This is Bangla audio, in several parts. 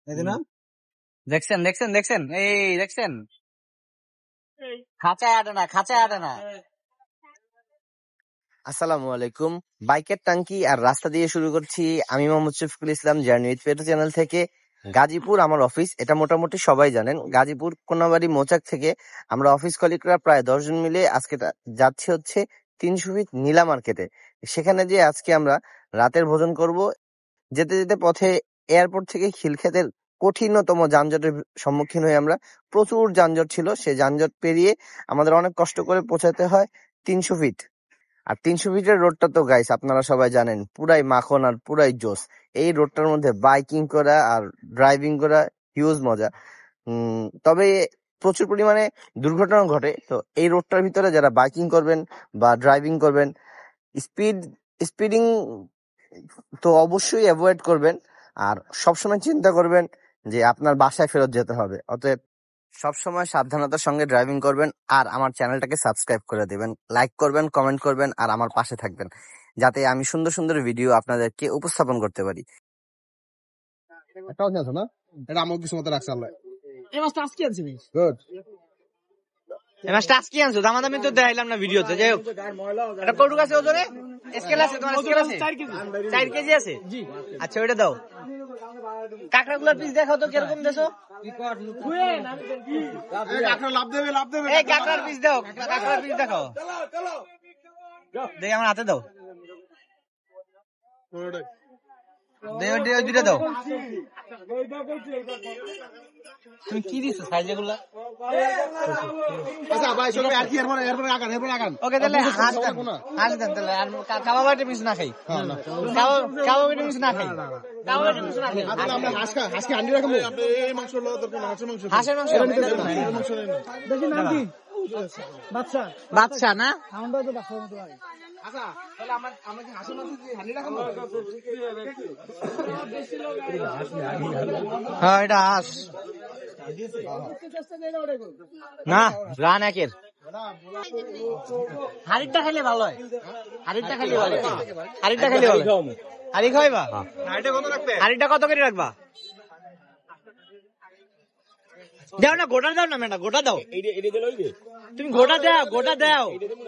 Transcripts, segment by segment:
দেখছেন দেখছেন দেখছেন এই দেখছেন খাঁচায় আটে না খাঁচায় আটে না। আসসালামু আলাইকুম। বাইকের টাঙ্কি আর রাস্তা দিয়ে শুরু করছি আমি Mohammad Shafiqul Islam, journey with petro channel থেকে। গাজীপুর আমার অফিস, এটা মোটামুটি সবাই জানেন। গাজীপুর কোনাবাড়ি মোচাক থেকে আমরা অফিস কলিগরা প্রায় 10 জন মিলে আজকে যাচ্ছি হচ্ছে 300 ফিট নীলা মার্কেটে। সেখানে যে আজকে আমরা রাতের ভোজন করব। যেতে যেতে পথে এয়ারপোর্ট থেকে খিলক্ষেতের কঠিনতম যানজটের সম্মুখীন হয়ে আমরা, প্রচুর যানজট ছিল, সে যানজট পেরিয়ে আমাদের অনেক কষ্ট করে পৌঁছাতে হয় 300 ফিট। আর 300 ফিটের রোডটা তো গাইস আপনারা সবাই জানেন পুরাই মাখন আর পুরাই জোস। এই রোডটার মধ্যে বাইকিং করা আর ড্রাইভিং করা হিউজ মজা। তবে প্রচুর পরিমাণে দুর্ঘটনা ঘটে। তো এই রোডটার ভিতরে যারা বাইকিং করবেন বা ড্রাইভিং করবেন, স্পিডিং তো অবশ্যই অ্যাভয়েড করবেন। আর সবসময় চিন্তা করবেন যে আপনার বাসায় ফেরত যেতে হবে। অতএব সবসময় সাবধানতার সঙ্গে ড্রাইভিং করবেন। আর আমার চ্যানেলটাকে সাবস্ক্রাইব করে দেবেন, লাইক করবেন, কমেন্ট করবেন, আর আমার পাশে থাকবেন যাতে আমি সুন্দর সুন্দর ভিডিও আপনাদেরকে উপস্থাপন করতে পারি। এটা আমার কিছু মতো রাখছে আল্লাহ। এই মাছটা আজকে আনছি গুড। এই মাছটা আজকে আনছো, দামাদামি তো দেখাইলাম না ভিডিওতে। যাই হোক, এটা কটুক আছে ওজনে? স্কেল আছে তোমার? স্কেল আছে 4 কেজি আছে। আচ্ছা ওইটা দাও। কাঁকড়াগুলোর পিস দেখাও তো কিরকম দেছো। এই কাঁকড়ার পিস দাও, কাঁকড়ার পিস দেখাও। দেখি আমার হাতে দাও, দুইটা দাও। তুমি কি দিছো সাইজ এগুলা? ওকে তাহলে হাঁস দেন তাহলে। আর কাবাবের পিস না খাই, কাবাবের পিস না খাই, কাবাবের পিস না খাই। হাঁসের মাংস বাদশা না? হ্যাঁ এটা হাঁস না, রান একের। হাড়িটা খেলে ভালো হয়, হাড়িটা খেলে ভালো, হাড়িটা খেলে ভালো। হাড়ি খাইবা? হাড়িটা কত করে রাখবা? দাও না, গোটা দাও না ম্যাডাম, গোটা দাও। তুমি গোটা দাও, গোটা দাও।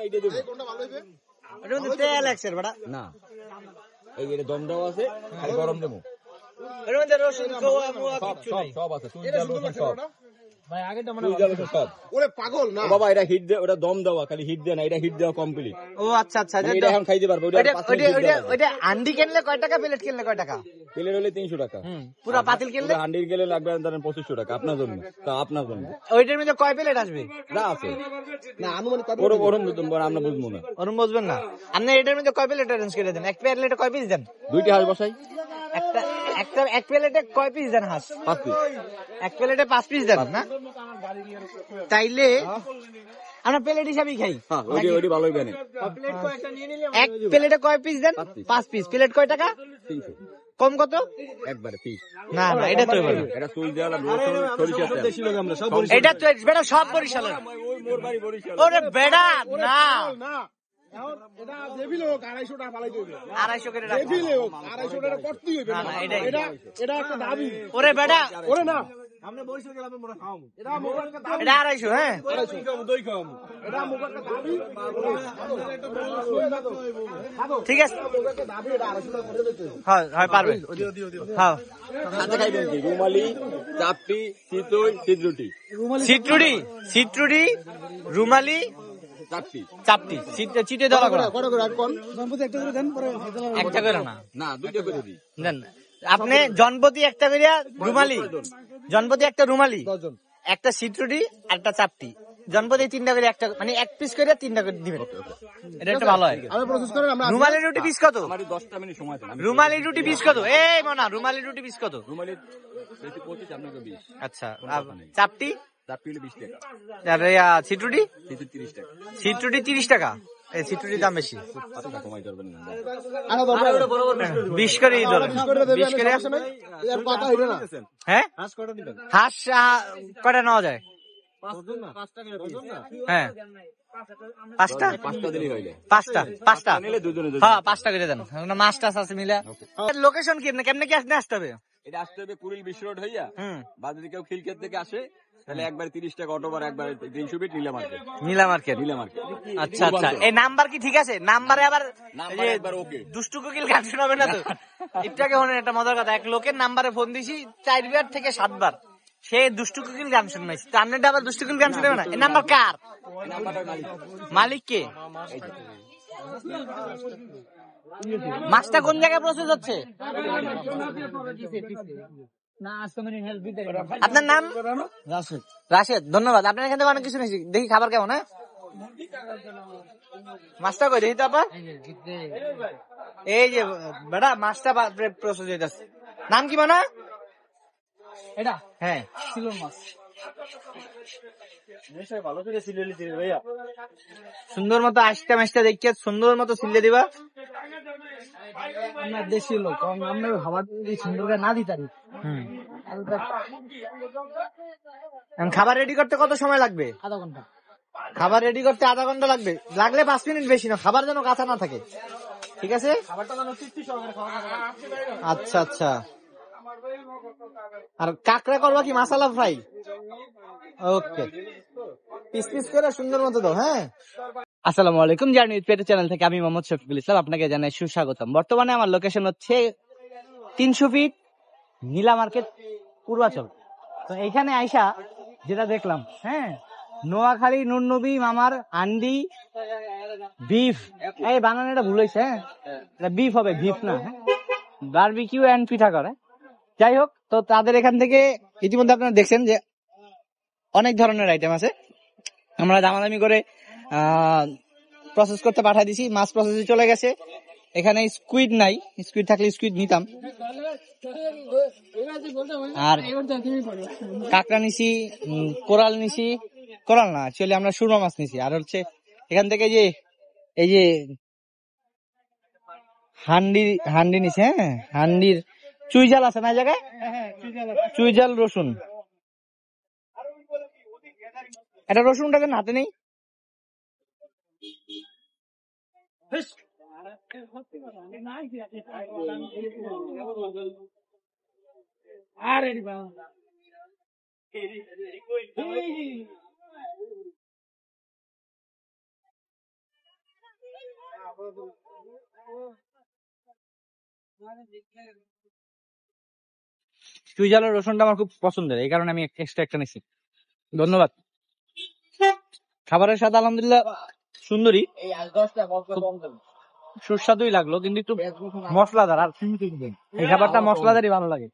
তেল একশের বেটা না, এই দম দেওয়া আছে, গরম দেবো। এর মধ্যে রসুন সব আছে, ভাই আগেটা মনে সব। ওরে পাগল না বাবা, এটা হিট দে, ওটা দম দেওয়া, খালি হিট দে না, এটা হিট দেওয়া কমপ্লিট। ও আচ্ছা আচ্ছা, এটা এখন খাইতে পারবে। ওটা আন্ডি কিনলে কয় টাকা, প্লেট কিনলে কয় টাকা? প্লেট হলে 300 টাকা, পুরো পাতিল কিনলে। আন্ডি কিনলে লাগবে ধরেন 2500 টাকা আপনার জন্য। তা আপনার জন্য ওইটার মধ্যে কয় প্লেট আসবে? যা আছে না আনুমানিক কত? ওরম আমরা বুঝবো না, ওরম বুঝবেন না আপনি। এটার মধ্যে কয় প্লেট অ্যারেঞ্জ করে দেন? এক প্লেটে কয় পিস দেন? 2টি হাঁস বসাই। এক প্লেটে কয় পিস দেন হাঁস? 5 পিস। এক প্লেটে 5 পিস দেন না? তাইলে আমরা প্লেট হিসাবেই খাই। ভালোই বেনে। এক প্লেটে কয় পিস দেন? 5 পিস। প্লেট কয় টাকা? 300। কম কত? একবারে পিস না না, এটা তো এটা চুল দেওয়া রসুন সরিষা তেল, এটা তো বেটা সব বরিশালের। ওরে বেটা না, ওরে বেটা ওরে না, এটা 250। হ্যাঁ ঠিক আছে, হ্যাঁ পারবে। হ্যাঁ রুমালি, চাপটি, সিটরুটি, সিটরুটি, সিটরুটি, রুমালি, চাপটি, চিটে দেওয়া একটা করে না, 2টা করে দিই দেন আপনি। জনপতি একটা করে রুমালি, জনপতি একটা রুমালি, একটা সিটরুটি, একটা চাপটি। জনপতি 3টা করে, একটা মানে 1 পিস করে 3টা করে দিবেন। এটা একটু ভালো হয়। রুমালি রুটি পিস কত? 10টা মিনিট সময় দেন। রুমালি রুটি পিস কত? এই মনা, রুমালি রুটি পিস কত? রুমালি 25, আপনাকে 20। আচ্ছা, চাপটি? চাপটি 20 টাকা। আর সিটরুটি? 30 টাকা। সিটরুটি 30 টাকা। এই সিটরুটির দাম বেশি, 20 করে ধরেন। 20 করে। হ্যাঁ হাঁস কয়টা নেওয়া যায়? হ্যাঁ 5টা। 5টা দিলেই হয়ে যায়। 5টা নিলে দুজনে। হ্যাঁ 5টা করে দেন। মাছ টাছ আছে মিলে। লোকেশন কি কেমনে কি আসতে হবে? এটা আসতে হবে কুড়িল বিশ্ব রোড হইয়া, বা যদি কেউ খিলক্ষেত থেকে আসে তাহলে একবার 30 টাকা অটো ভাড়া, একবার 300 feet Nila market. Nila market. আচ্ছা আচ্ছা, এই নাম্বার কি ঠিক আছে? নাম্বারে আবার একবার ওকে দুষ্টু কোকিল গান শোনাবে না তো? একটাকে মনে একটা মজার কথা, এক লোকের নাম্বারে ফোন দিছি 4 বার থেকে 7 বার, সে দুষ্টু কোকিল গান শুনছে। তার আবার দুষ্টু কোকিল গান শুনবে না? এই নাম্বার কার? মালিক কে? মাছটা কোন জায়গায় প্রসেস হচ্ছে? আপনার নাম? রাশেদ। ধন্যবাদ। আপনার এখান থেকে অনেক কিছু নিয়েছি। দেখি খাবার কেমন? হ্যাঁ, মাছটা কই দেখি তো আপা। এই যে বেটা মাছটা প্রসেস হইতাছে। নাম কি মানা? এটা হ্যাঁ সিলন মাছ। সুন্দর মতো আইসটা মাছটা দেখিয়ে সুন্দর মতো সিলে দিবা। আমরা দেশি লোক, আমরা খাবার সুন্দর করে না দিতে পারি। খাবার রেডি করতে কত সময় লাগবে? আধা ঘন্টা। খাবার রেডি করতে আধা ঘন্টা লাগবে, লাগলে 5 মিনিট বেশি না। খাবার যেন কাঁচা না থাকে, ঠিক আছে? আচ্ছা আচ্ছা। আর কাঁকড়া করবা কি মাসালা ফ্রাই? ওকে, পিস পিস করে সুন্দর মতো দাও। হ্যাঁ, আসসালামু আলাইকুম, জার্নি উইথ পেটু চ্যানেল থেকে আমি মোহাম্মদ শফিকুল ইসলাম আপনাকে জানাই সুস্বাগতম। বর্তমানে আমার লোকেশন হচ্ছে 300 ফিট নীলা মার্কেট পূর্বাচল। তো এখানে আইসা যেটা দেখলাম, হ্যাঁ, নোয়াখালী নুন নবী মামার আন্ডি বিফ, এই বানানোটা ভুল হয়েছে। হ্যাঁ, এটা বিফ হবে, বিফ না। বারবিকিউ এন্ড পিঠা করে। যাই হোক, তো তাদের এখান থেকে ইতিমধ্যে আপনারা দেখছেন যে অনেক ধরনের আইটেম আছে। আমরা দামাদামি করে প্রসেস করতে পাঠিয়ে দিছি, মাছ প্রসেসে চলে গেছে। এখানে স্কুইড নাই, স্কুইড থাকলে স্কুইড নিতাম। আর কাঁকড়া নিছি, কোরাল নিছি, কোরাল না অ্যাকচুয়ালি আমরা সুরমা মাছ নিছি। আর হচ্ছে এখান থেকে যে এই যে হান্ডি নিছি। হ্যাঁ, হান্ডির চুইজাল আছে না এই জায়গায়? চুইজাল রসুন। এটা রসুনটাকে হাতে নেই। চুইজালের রসুনটা আমার খুব পছন্দের, এই কারণে আমি এক্সট্রা একটা নিছি। ধন্যবাদ। খাবারের স্বাদ আলহামদুলিল্লাহ সুন্দরী, সুস্বাদুই লাগলো, কিন্তু একটু মশলাদার। আর এই খাবারটা মশলাদারই ভালো লাগে।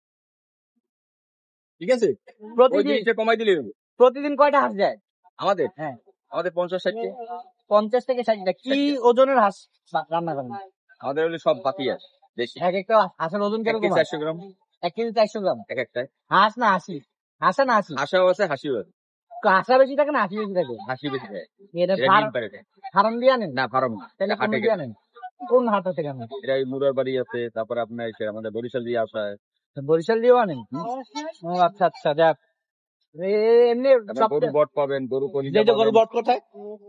ঠিক আছে, প্রতিদিন কমাই দিলে প্রতিদিন কয়টা হাঁস যায় আমাদের? হ্যাঁ, আমাদের 50-60টা। 50 থেকে 60টা। কি ওজনের হাঁস রান্না করেন? আমাদের হলে সব বাকি আছে বেশি। এক একটা হাঁসের ওজন কেমন? 400 গ্রাম। 1 কেজি 400 গ্রাম এক একটা। হাঁস না হাসি? হাঁসা না হাসি? হাঁসাও আছে, হাসিও আছে। হাঁসা বেশি থাকে না হাসি বেশি থাকে? হাসি বেশি থাকে। এটা ফার্ম দিয়ে আনেন না? ফার্ম তাহলে কোন দিয়ে আনেন? কোন হাট থেকে আনেন? এটা মুরার বাড়ি আছে, তারপরে আপনার আমাদের বরিশাল দিয়ে আসা। বরিশাল দিয়েও আনেন? ও আচ্ছা আচ্ছা, যাক। এমনি গরু বট পাবেন, গরু কলিজা পাবেন। গরু বট কোথায়?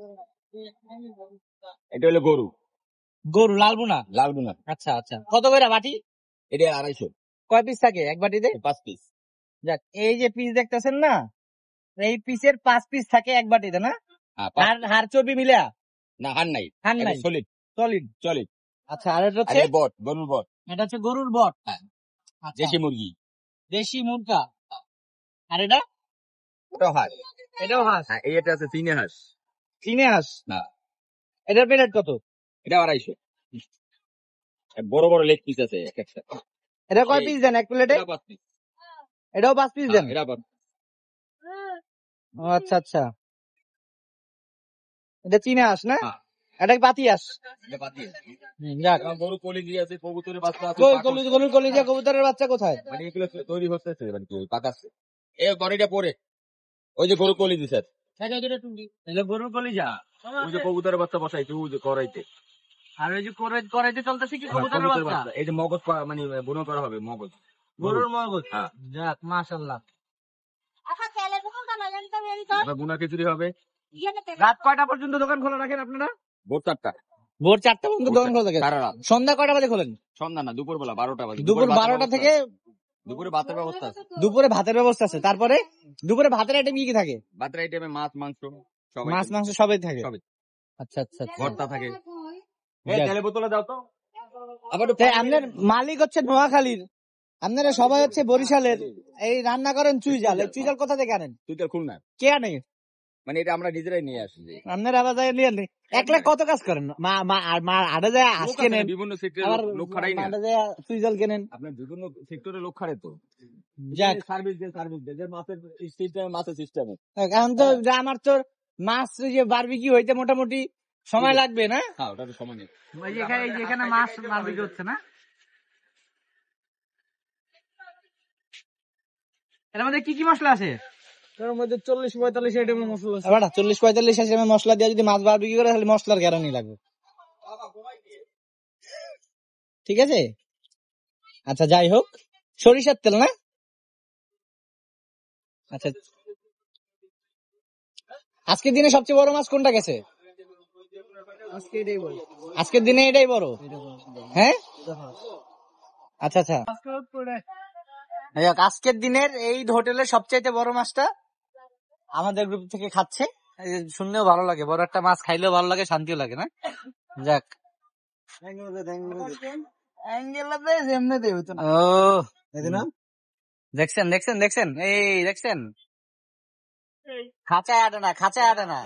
এটা হলো গরু। গরু লালবুনা? লালবুনা। আচ্ছা আচ্ছা, কত করে বাটি? এটা 250। কয় পিস থাকে এক বাটিতে? 5 পিস। যাক, এই যে পিস দেখতেছেন না, এই পিসের 5 পিস থাকে এক বাটিতে না? হাড় চর্বি মিলে? না, হাড় নাই, হাড় নাই, সলিড সলিড সলিড। আচ্ছা, আর এটা হচ্ছে বট, গরুর বট। এটা হচ্ছে গরুর বট। দেশি মুরগি, দেশি মুরগা। আর এটা? এটাও হাঁস। এটাও হাঁস। হ্যাঁ, এইটা আছে চীনা হাঁস। চীনা হাঁস না, এটার প্লেট কত? এটা 250। বড় বড় লেগ পিস আছে এক একটা। এটা কয় পিস দেন এক প্লেটে? 5 পিস। এটাও 5 পিস দেন? এটা 5। ও আচ্ছা আচ্ছা, এটা চীনা হাঁস না? এটা পাতি হাঁস। এটা পাতি। যাক, গরু কলিজি আছে, কবুতরের বাচ্চা আছে। গরুর কলিজা, কবুতরের বাচ্চা কোথায়? মানে এগুলো তৈরি হচ্ছে, মানে কি পাকাচ্ছে। এই গড়িটা পরে ওই যে গরু কলিজি স্যার, গরুর কলিজা, ওই যে কবুতরের বাচ্চা বসাইতে, ওই যে করাইতে। আর ওই যে করাইতে চলতেছে কি কবুতরের বাচ্চা? এই যে মগজ মানে বুনো করা হবে, মগজ, গরুর মগজ। হ্যাঁ, যাক মাশাআল্লাহ। বুনা খিচুড়ি হবে। রাত কয়টা পর্যন্ত দোকান খোলা রাখেন আপনারা? ভোর 4টা। ভোর 4টা পর্যন্ত দোকান খোলা থাকে? সারা রাত। সন্ধ্যা কয়টা বাজে খোলেন? সন্ধ্যা না, দুপুর বেলা 12টা বাজে। দুপুর 12টা থেকে দুপুরে ভাতের ব্যবস্থা আছে। দুপুরে ভাতের ব্যবস্থা আছে। তারপরে দুপুরে ভাতের আইটেম কি কি থাকে? ভাতের আইটেমে মাছ মাংস মাছ মাংস সবই থাকে। সবই। আচ্ছা আচ্ছা আচ্ছা। ভর্তা থাকে। যাক। তেলের বোতলে দাও তো। আবার আপনার মালিক হচ্ছে নোয়াখালীর, আপনারা সবাই হচ্ছে বরিশালের, এই রান্না করেন চুইঝাল। এই চুইঝাল কোথা থেকে আনেন? তুইটা খুলনা। কে আনে? মানে এটা আমরা নিজেরাই নিয়ে আসি। আপনারা আবার যাই নিয়ে আনেন। একলা কত কাজ করেন? মা আড়ে যায় আজকে নেন, বিভিন্ন সেক্টরে লোক খাড়াই না। আড়ে যায় চুইঝাল কেনেন। আপনার বিভিন্ন সেক্টরে লোক খাড়ে তো। যাক, সার্ভিস দে যে মাছের সিস্টেমে। এখন তো আমার তো মাছ যে বারবিকিউ হইতে মোটামুটি সময় লাগবে না? হ্যাঁ, ওটা তো সময় নেই। এখানে মাছ বারবিকিউ হচ্ছে না? এর মধ্যে কি কি মশলা আছে? এর মধ্যে 40-45 আইটেমের মশলা আছে। 40-45 আইটেমের মশলা দিয়ে যদি মাছ বারবিকিউ করে তাহলে মশলার গ্যারান্টি লাগবে। ঠিক আছে, আচ্ছা যাই হোক, সরিষার তেল না? আচ্ছা, আজকের দিনে সবচেয়ে বড় মাছ কোনটা গেছে? আজকের দিনে এটাই বড়। হ্যাঁ, আচ্ছা আচ্ছা। আজকের দিনের এই হোটেলের সবচাইতে বড় মাছটা আমাদের গ্রুপ থেকে খাচ্ছে। শুনলেও ভালো লাগে, বড় একটা মাছ খাইলেও ভালো লাগে, শান্তিও লাগে না? যাক, দেখছেন দেখছেন দেখছেন, এই দেখছেন, খাঁচায় আটে না, খাঁচায় আটে না।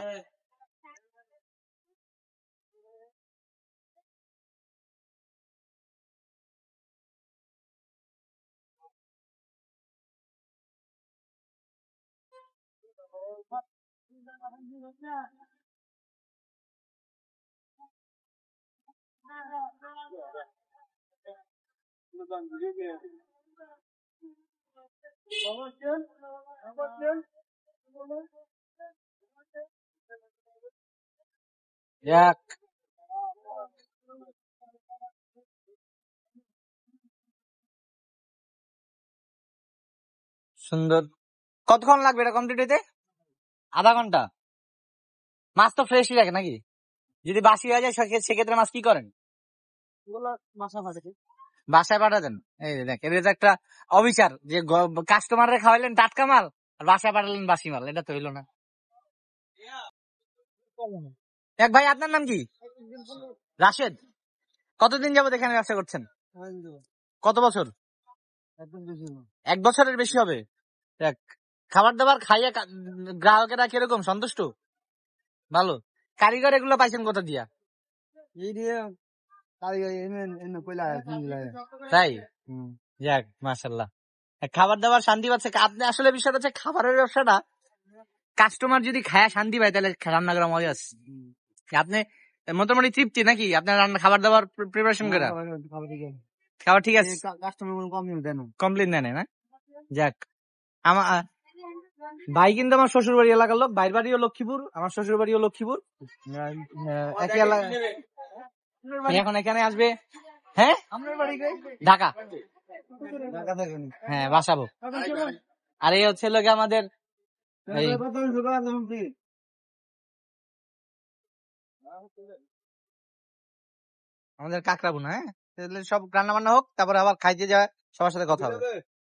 যাক, সুন্দর। কতক্ষণ লাগবে এটা কমপ্লিট হইতে? আধা ঘন্টা। মাছ তো ফ্রেশই লাগে নাকি? যদি বাসি হয়ে যায় সেক্ষেত্রে মাছ কি করেন? বাসায় পাঠাতেন? এই দেখ, এটা একটা অবিচার যে কাস্টমাররা খাওয়াইলেন টাটকা মাল আর বাসায় পাঠালেন বাসি মাল। এটা তো হইলো না। এক ভাই, আপনার নাম কি? রাশেদ। কতদিন যাবত এখানে ব্যবসা করছেন? কত বছর? 1 বছরের বেশি হবে। দেখ, খাবার দাবার খাইয়া গ্রাহকেরা কিরকম সন্তুষ্ট? ভালো। কারিগর এগুলো পাইছেন কোথা দিয়া? তাই? যাক, মাশাআল্লাহ। খাবার দাবার শান্তি পাচ্ছে। আপনি আসলে বিষয়টা হচ্ছে খাবারের ব্যবসাটা, কাস্টমার যদি খায় শান্তি পায় তাহলে রান্না করা মজা আছে। আপনি মোটামুটি তৃপ্তি নাকি আপনার রান্না খাবার দাবার প্রিপারেশন করে? খাবার ঠিক আছে, কমপ্লেন দেয় না? যাক, আমার ভাই কিন্তু আমার শ্বশুর বাড়ি এলাকার লোক। ভাইয়ের বাড়িও লক্ষ্মীপুর, আমার শ্বশুর বাড়িও লক্ষ্মীপুর, একই এলাকা। এখন এখানে আসবে। হ্যাঁ, ঢাকা। হ্যাঁ, বাসাবো। আর এই হচ্ছে লোকে আমাদের আমাদের কাকরাবু না। হ্যাঁ, সব রান্না বান্না হোক, তারপরে আবার খাইতে যাওয়া, সবার সাথে কথা হবে।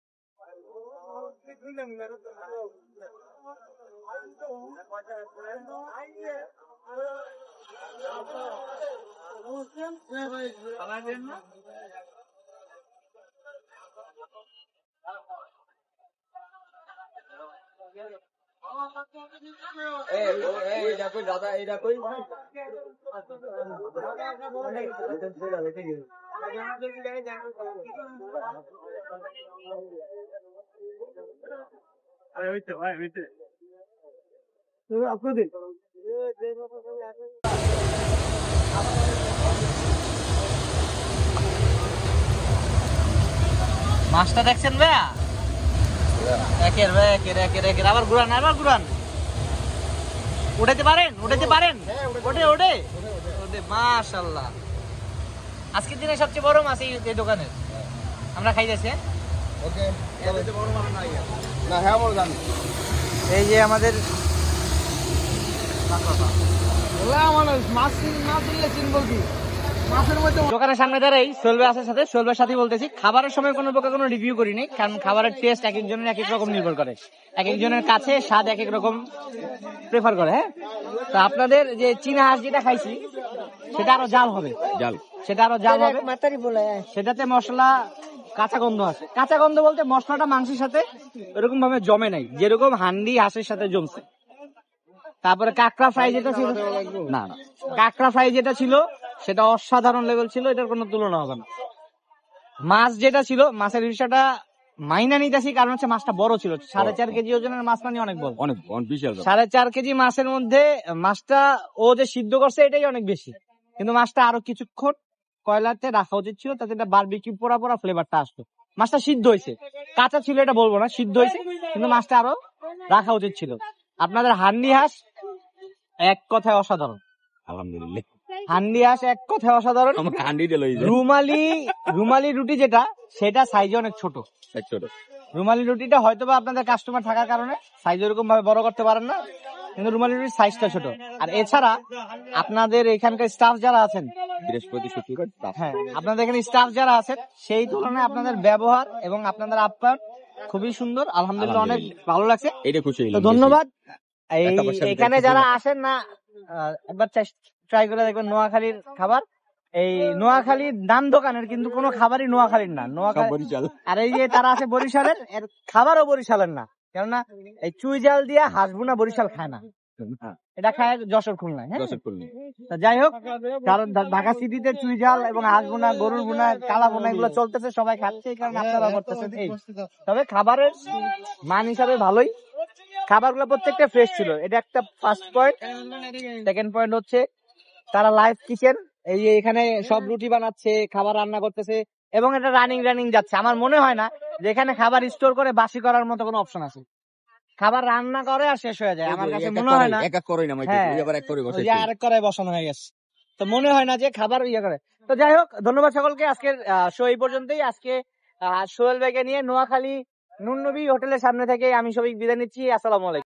দাদা এটা কই? মাছটা দেখছেন ভাইয়া? একের ভাই একের একের একের। আবার ঘুরান, আবার ঘুরান। উঠাতে পারেন? উঠাতে পারেন? ওঠে ওঠে ওঠে, মাশাআল্লাহ। আজকের দিনে সবচেয়ে বড় মাছ এই দোকানের। আমরা খাইতেছি। এই যে আমাদের মাছ চিনবো কি দোকানের সামনে দাঁড়াই সোহেল ভাই আসার সাথে, সোহেল ভাইয়ের সাথে বলতেছি খাবারের সময় কোনো প্রকার কোনো রিভিউ করিনি, কারণ খাবারের টেস্ট এক একজনের এক এক রকম নির্ভর করে, এক একজনের কাছে স্বাদ এক এক রকম প্রেফার করে। হ্যাঁ, তো আপনাদের যে চীনা হাঁস যেটা খাইছি সেটা আরো জাল হবে, সেটা আরো জাল হবে, সেটাতে মশলা কাঁচা গন্ধ আছে। কাঁচা গন্ধ বলতে মশলাটা মাংসের সাথে এরকম ভাবে জমে নাই, যেরকম হান্ডি হাঁসের সাথে জমছে। তারপরে কাঁকড়া ফ্রাই যেটা ছিল, না কাঁকড়া ফ্রাই যেটা ছিল সেটা অসাধারণ লেভেল ছিল, এটার কোনো তুলনা হবে না। মাছ যেটা ছিল, মাছের বিষয়টা মাইনা নিতেছি, কারণ হচ্ছে মাছটা বড় ছিল, 4.5 কেজি ওজনের মাছ, মানে অনেক বড়, অনেক বিশাল। 4.5 কেজি মাছের মধ্যে মাছটা ও যে সিদ্ধ করছে এটাই অনেক বেশি, কিন্তু মাছটা আরো কিছুক্ষণ কয়লাতে রাখা উচিত ছিল, তাতে এটা বারবিকিউ পোড়া পোড়া ফ্লেভারটা আসতো। মাছটা সিদ্ধ হয়েছে, কাঁচা ছিল এটা বলবো না, সিদ্ধ হয়েছে, কিন্তু মাছটা আরো রাখা উচিত ছিল। আপনাদের হান্ডি হাঁস এক কথায় অসাধারণ, আলহামদুলিল্লাহ। হান্ডি হাঁস এক কথায় অসাধারণ। রুমালি রুটি যেটা, সেটা সাইজে অনেক ছোট। রুমালি রুটিটা হয়তো বা আপনাদের কাস্টমার থাকার কারণে সাইজ এরকম ভাবে বড় করতে পারেন না, কিন্তু রুমালি রুটির সাইজটা ছোট। আর এছাড়া আপনাদের এখানকার স্টাফ যারা আছেন, বৃহস্পতি শুক্রবার, হ্যাঁ আপনাদের এখানে স্টাফ যারা আছেন, সেই তুলনায় আপনাদের ব্যবহার এবং আপনাদের আপ্যায়ন খুবই সুন্দর, আলহামদুলিল্লাহ অনেক ভালো লাগছে, এটা খুশি তো ধন্যবাদ। এখানে যারা আসেন না, একবার ট্রাই করে দেখবেন নোয়াখালীর খাবার। এই নোয়াখালীর নাম দোকানের, কিন্তু কোনো খাবারই নোয়াখালীর না, নোয়াখালী। আর এই যে তারা আছে বরিশালের, এর খাবারও বরিশালের না, কেননা এই চুই জাল দিয়া হাঁস ভুনা বরিশাল খায় না, এটা খায় যশোর খুলনায়। হ্যাঁ, যাই হোক, কারণ ঢাকা সিটিতে চুই ঝাল এবং হাঁস ভুনা, গরুর ভুনা, কালা ভুনা এগুলো চলতেছে, সবাই খাচ্ছে, এই কারণে আপনারা করতেছেন এই। তবে খাবারের মান হিসাবে ভালোই, খাবারগুলো প্রত্যেকটা ফ্রেশ ছিল, এটা একটা ফার্স্ট পয়েন্ট। সেকেন্ড পয়েন্ট হচ্ছে তারা লাইভ কিচেন, এই যে এখানে সব রুটি বানাচ্ছে, খাবার রান্না করতেছে, এবং এটা রানিং যাচ্ছে। আমার মনে হয় না যে এখানে খাবার স্টোর করে বাসি করার মতো কোনো অপশন আছে, খাবার রান্না করে আর শেষ হয়ে যায়, আমার কাছে মনে হয় না। আরেক করায় বসানো হয়ে গেছে, তো মনে হয় না যে খাবার ইয়ে করে। তো যাই হোক, ধন্যবাদ সকলকে, আজকের শো এই পর্যন্তই। আজকে সোহেল ভাইকে নিয়ে নোয়াখালী নুন নবী হোটেলের সামনে থেকে আমি সবাই বিদায় নিচ্ছি। আসসালামু আলাইকুম।